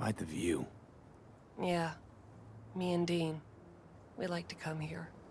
Quite the view. Yeah. Me and Dean. We like to come here.